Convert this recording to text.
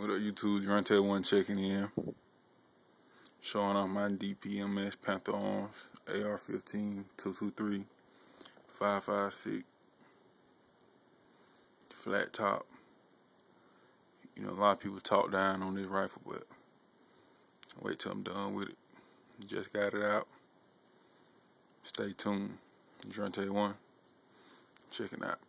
What up, YouTube? Dpms checking in. Showing off my Dpms Panther arms, AR-15, 223, 5.56, flat top. You know, a lot of people talk down on this rifle, but wait till I'm done with it. Just got it out. Stay tuned. Dpms, checking out.